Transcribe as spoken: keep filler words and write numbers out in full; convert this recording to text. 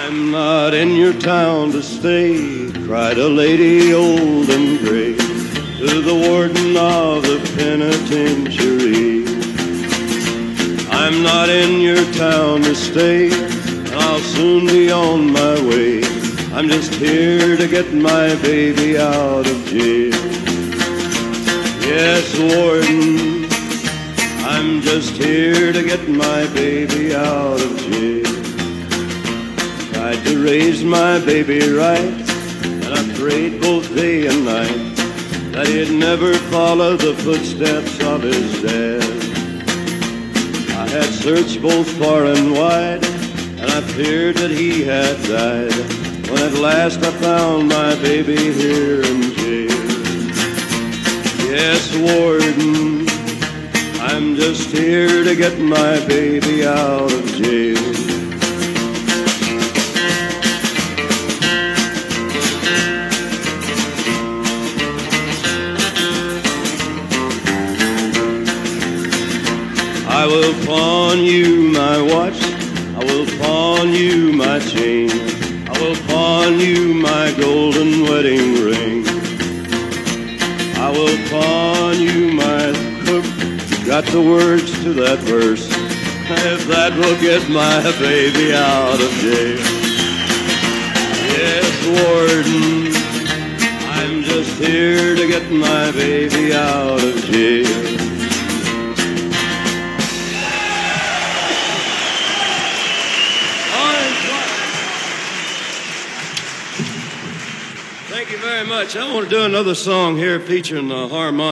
I'm not in your town to stay, cried a lady old and gray to the warden of the penitentiary. I'm not in your town to stay, and I'll soon be on my way. I'm just here to get my baby out of jail. Yes, warden, I'm just here to get my baby out of jail. Tried to raise my baby right, and I prayed both day and night that he'd never follow the footsteps of his dad. I had searched both far and wide, and I feared that he had died, when at last I found my baby here in jail. Yes, warden, I'm just here to get my baby out of jail. I will pawn you my watch, I will pawn you my chain, I will pawn you my golden wedding ring. I will pawn you my cook, got the words to that verse, if that will get my baby out of jail. Yes, warden, I'm just here to get my baby out of jail. Thank you very much. I want to do another song here featuring the harmonic.